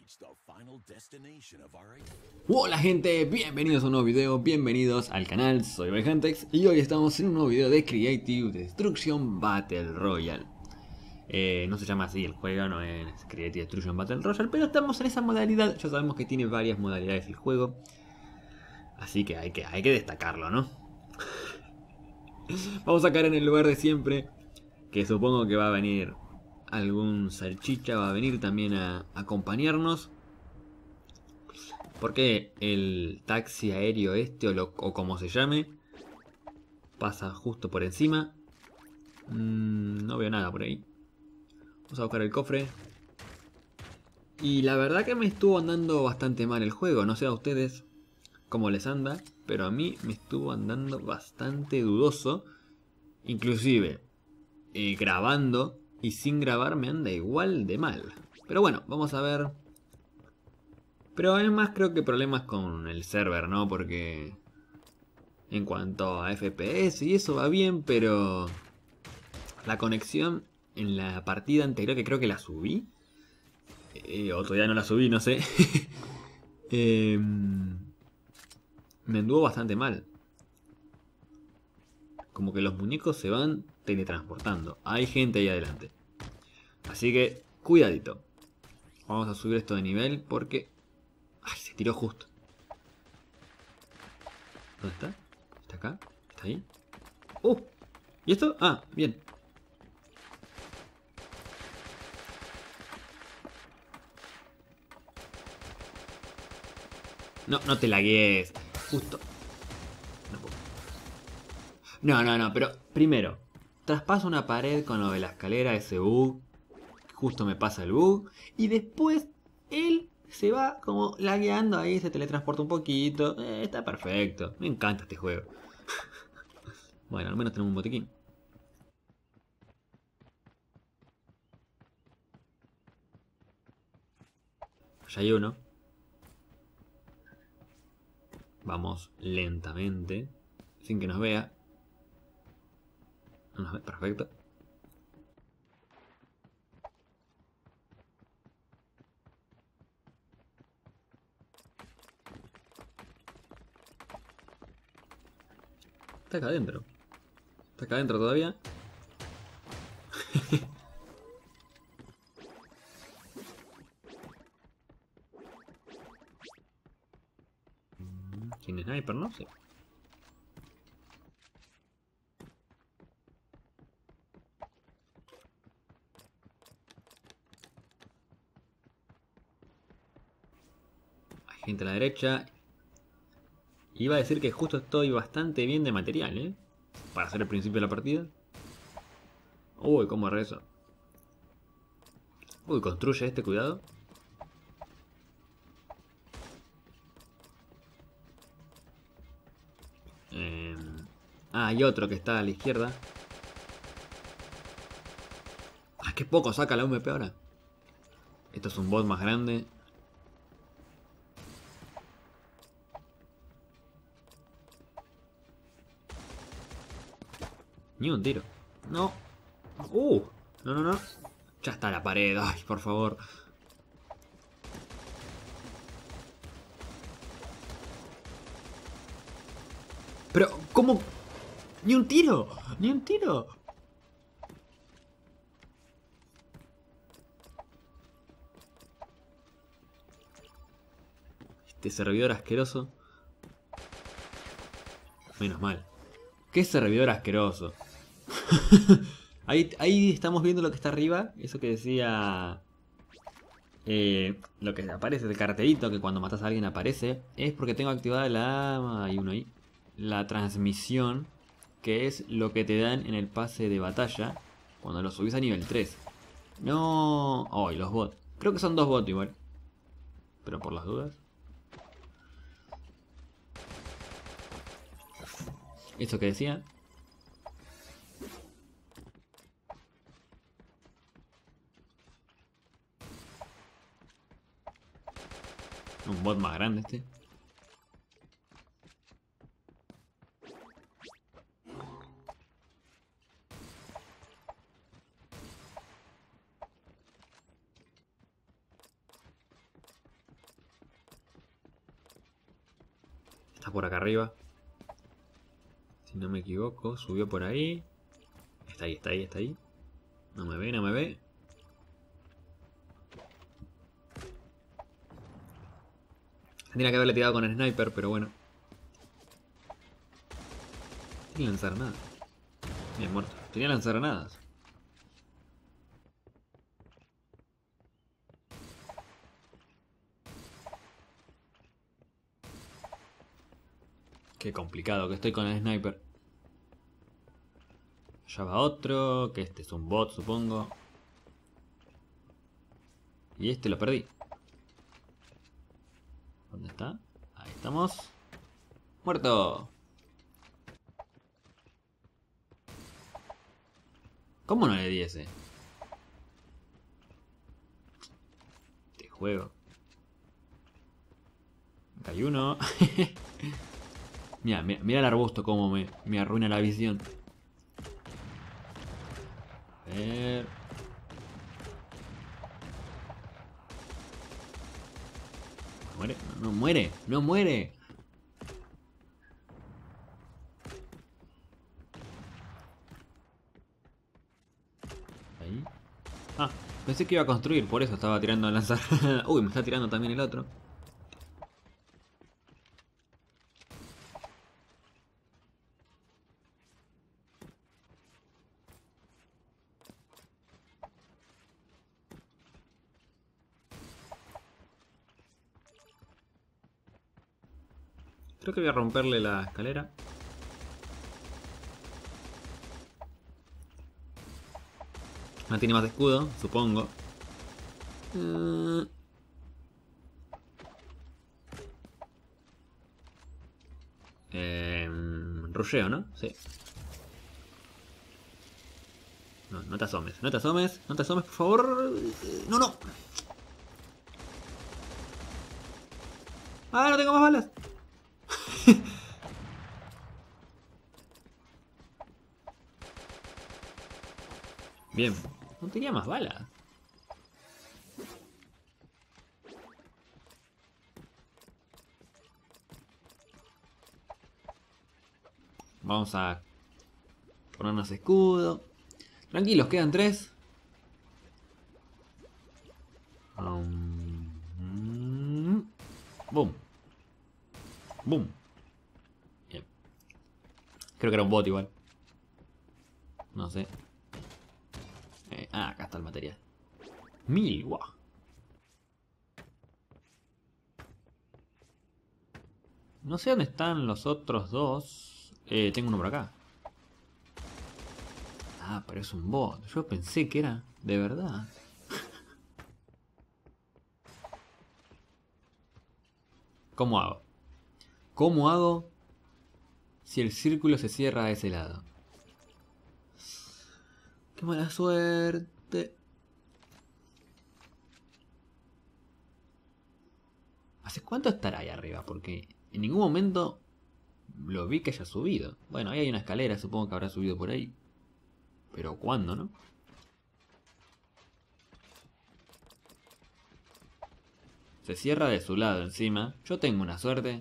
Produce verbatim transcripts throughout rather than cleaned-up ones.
Hola gente, bienvenidos a un nuevo video, bienvenidos al canal, soy Vijantex y hoy estamos en un nuevo video de Creative Destruction Battle Royale. Eh, no se llama así el juego, no es Creative Destruction Battle Royale, pero estamos en esa modalidad. Ya sabemos que tiene varias modalidades el juego, así que hay que, hay que destacarlo, ¿no? Vamos a caer en el lugar de siempre, que supongo que va a venir algún salchicha, va a venir también a, a acompañarnos. Porque el taxi aéreo este, o, lo, o como se llame, pasa justo por encima. Mm, no veo nada por ahí. Vamos a buscar el cofre. Y la verdad que me estuvo andando bastante mal el juego. No sé a ustedes cómo les anda, pero a mí me estuvo andando bastante dudoso. Inclusive eh, grabando y sin grabar me anda igual de mal. Pero bueno, vamos a ver. Pero además creo que problemas con el server, ¿no? Porque en cuanto a F P S y eso va bien, pero la conexión en la partida anterior, que creo que la subí, eh, o todavía no la subí, no sé, eh, me anduvo bastante mal. Como que los muñecos se van teletransportando. Hay gente ahí adelante. Así que, cuidadito. Vamos a subir esto de nivel porque... ¡Ay! Se tiró justo. ¿Dónde está? ¿Está acá? ¿Está ahí? ¡Uh! ¿Y esto? Ah, bien. No, no te lagues. Justo. No puedo. No, no, no, pero primero. Traspaso una pared con lo de la escalera, ese bug. Justo me pasa el bug. Y después él se va como lagueando ahí, se teletransporta un poquito. Eh, está perfecto. Me encanta este juego. Bueno, al menos tenemos un botiquín. Ya hay uno. Vamos lentamente, sin que nos vea. No nos ve, perfecto. Está acá adentro. Está acá adentro todavía. ¿Quién es sniper? No sé. Hay gente a la derecha. Iba a decir que justo estoy bastante bien de material, ¿eh? Para hacer el principio de la partida. Uy, cómo rezo. Uy, construye este, cuidado. Eh... Ah, hay otro que está a la izquierda. Ah, qué poco saca la U M P ahora. Esto es un bot más grande. Ni un tiro. No. Uh, no, no, no. Ya está la pared. Ay, por favor. Pero, ¿cómo? ¡Ni un tiro! ¡Ni un tiro! Este servidor asqueroso. Menos mal. ¿Qué servidor asqueroso? ahí, ahí estamos viendo lo que está arriba. Eso que decía... Eh, lo que aparece, el cartelito que cuando matas a alguien aparece. Es porque tengo activada la... Hay uno ahí. La transmisión. Que es lo que te dan en el pase de batalla. Cuando lo subís a nivel tres. No... Ay, los bots. Creo que son dos bots igual. Pero por las dudas. Eso que decía. Un bot más grande este. Está por acá arriba. Si no me equivoco, subió por ahí. Está ahí, está ahí, está ahí. No me ve, no me ve. Tendría que haberle tirado con el sniper, pero bueno. Tiene lanzar nada. Bien muerto. Tenía lanzagranadas. Qué complicado que estoy con el sniper. Allá va otro, que este es un bot, supongo. Y este lo perdí. ¿Dónde está? Ahí estamos. ¡Muerto! ¿Cómo no le di ese? Este juego. Acá hay uno. Mira, mira, mira el arbusto como me, me arruina la visión. A ver. ¿No muere? No, no muere, no muere. Ahí. Ah, pensé que iba a construir, por eso estaba tirando a lanzar. Uy, me está tirando también el otro. Creo que voy a romperle la escalera. No tiene más escudo, supongo. Uh... Eh, rusheo, ¿no? Sí. No, no te asomes, no te asomes, no te asomes, por favor. No, no. Ah, no tengo más balas. Bien. No tenía más balas. Vamos a ponernos escudo. Tranquilos, quedan tres. Um, boom. Boom. Bien. Creo que era un bot igual. No sé. Eh, ah, acá está el material. Mil, guau. No sé dónde están los otros dos. Eh, tengo uno por acá. Ah, pero es un bot. Yo pensé que era de verdad. ¿Cómo hago? ¿Cómo hago si el círculo se cierra a ese lado? ¡Qué mala suerte! ¿Hace cuánto estará ahí arriba? Porque en ningún momento lo vi que haya subido. Bueno, ahí hay una escalera, supongo que habrá subido por ahí. Pero ¿cuándo, no? Se cierra de su lado encima. Yo tengo una suerte.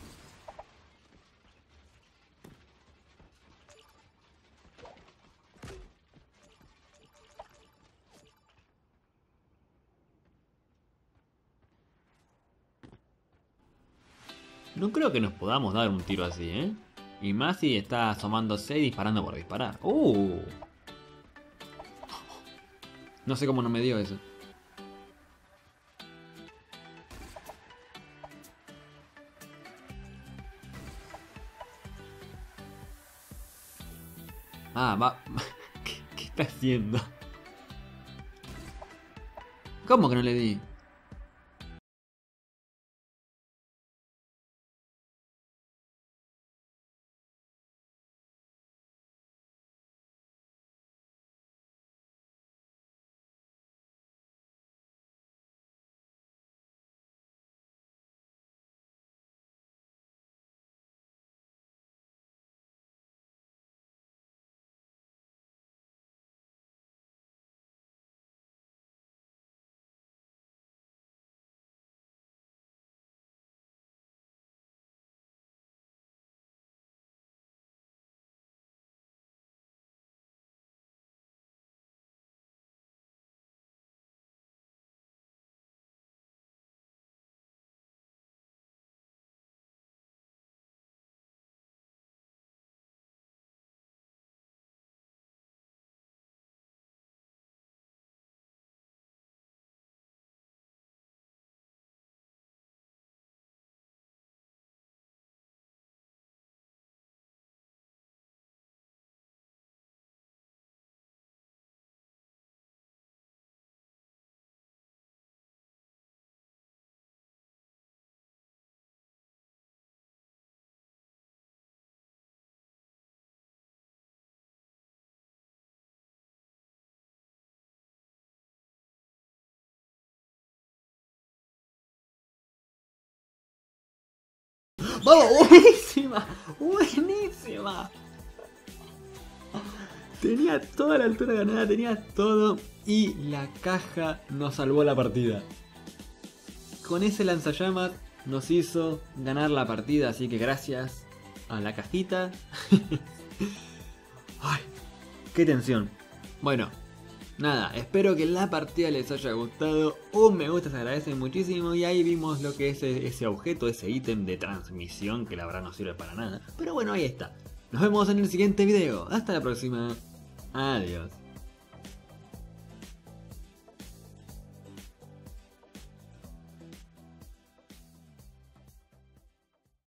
No creo que nos podamos dar un tiro así, ¿eh? Y más si está asomándose y disparando por disparar. ¡Uh! No sé cómo no me dio eso. Ah, va... ¿Qué, qué está haciendo? ¿Cómo que no le di? ¡Vamos! ¡Buenísima! ¡Buenísima! Tenía toda la altura ganada, tenía todo. Y la caja nos salvó la partida. Con ese lanzallamas nos hizo ganar la partida. Así que gracias a la cajita. ¡Ay! ¡Qué tensión! Bueno, nada, espero que la partida les haya gustado. Un me gusta se agradece muchísimo. Y ahí vimos lo que es ese objeto, ese ítem de transmisión, que la verdad no sirve para nada. Pero bueno, ahí está. Nos vemos en el siguiente video. Hasta la próxima. Adiós.